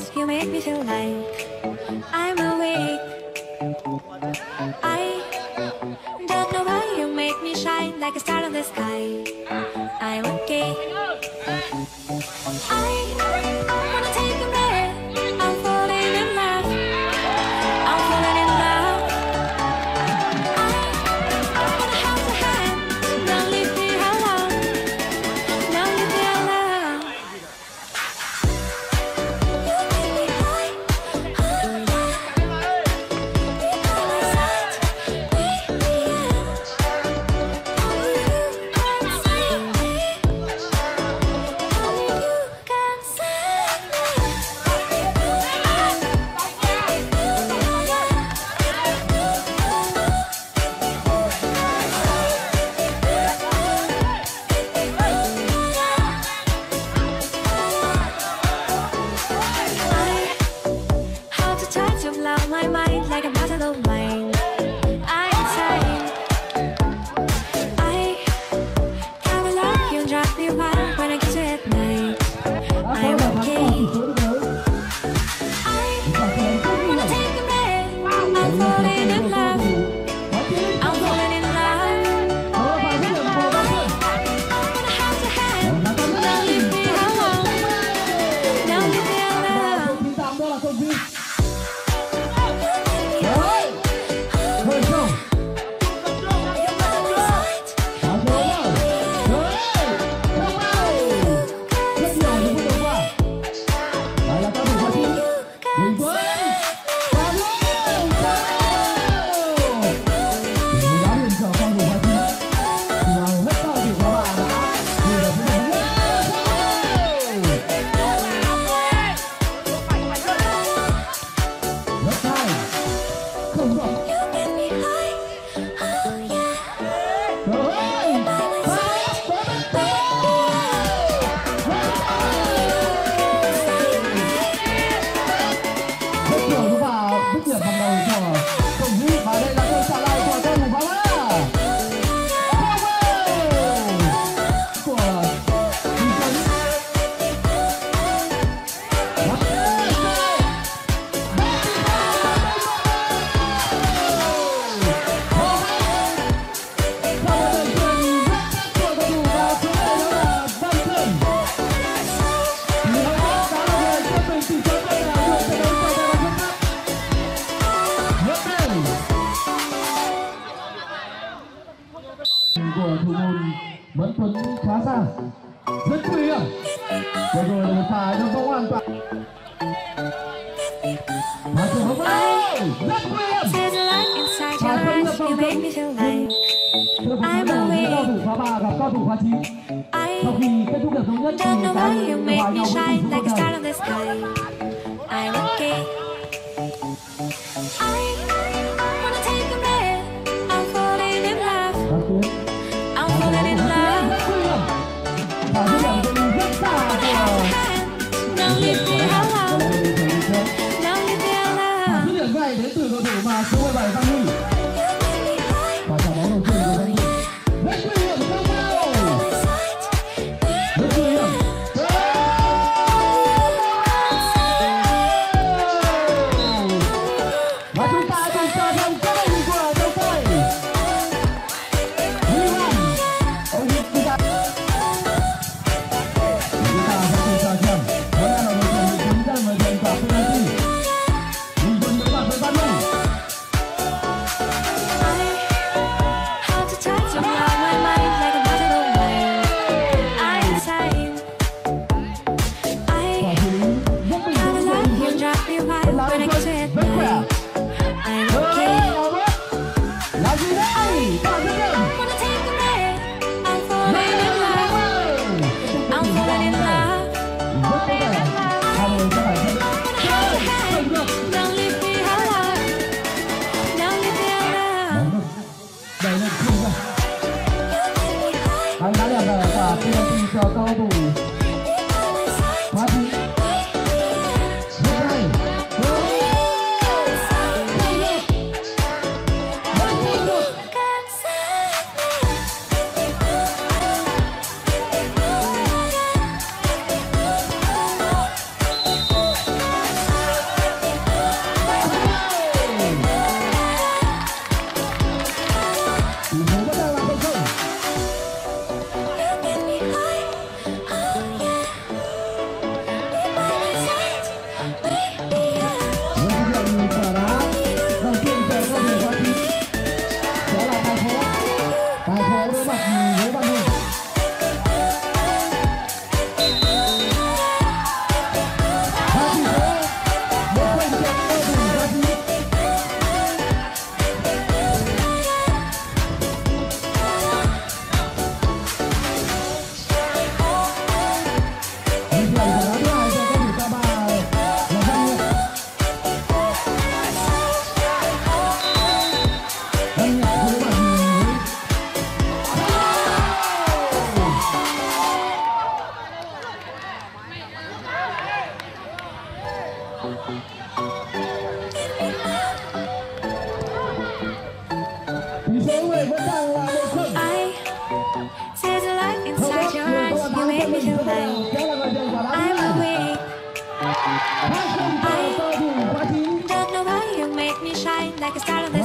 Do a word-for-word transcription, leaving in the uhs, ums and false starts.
cause you make me feel like I'm awake. I don't know why you make me shine like a star in the sky. I'm okay. I wanna take a breath. I'm falling in love. I'm falling in love. I wanna hold your hand. Don't leave me alone. Don't leave me alone. You make me high. Oh yeah. You got my sight. With the edge. Only you can save me. Only you can save me. How to try to blow my mind like a muscle of mine. I'm insane. I can't love you and drive me wild when I kiss you at night. I'm okay. I wanna take a breath. I'm falling in love. I'm falling in love. I wanna hold your hand. Don't leave me alone. Don't leave me alone. Của thủ môn vẫn Tuấn khá xa, rất nguy hiểm. Vừa rồi là một pha đâm bóng an toàn. Và trường hợp này rất nguy hiểm. Và không nhập vòng cấm. Thưa quý vị, cao thủ khóa ba gặp cao thủ khóa chín. Sau khi kết thúc hiệp thống nhất thì cả hai đều hòa nhau với tỷ số không đều. I'm okay. I wanna take a breath. I'm falling in love. I'm falling in love. Và dứt điểm từ rất xa của Don't leave me alone. Don't leave me alone. dứt điểm này đến từ cầu thủ mà số mười bảy Văn Huy. Và trả bóng đầu tiên của Văn Huy. Rất nguy hiểm không bao. Rất nguy hiểm. Và chúng ta cùng chờ đợi kết quả của đấu tay. Huy Hoàng. Ông Hiệp chúng ta. Chúng ta sẽ cùng chờ xem. Vẫn đang là đội tuyển chính dân và giành quả penalty. Mình vẫn đối mặt với Văn Huy. How to touch your blow my mind like a muscle of mine. I'm insane. I Quả xử lý rất bình gotta tĩnh. love you and drive me wild when I kiss you at night. I'm okay. Là gì đây? Và dứt điểm. Wanna take a breath. I'm falling in love. I'm falling in love. Rất có thể hai người sẽ phải nhận định. Don't leave me alone. Don't leave me alone. Đẩy lên không ra. Anh đã nhận được quả penalty cho cầu thủ khóa chín. Rất hay. Tỷ số người vẫn đang là một không. I see the light inside your eyes. You make me feel like I'm awake. I don't know why you make me shine like a star on the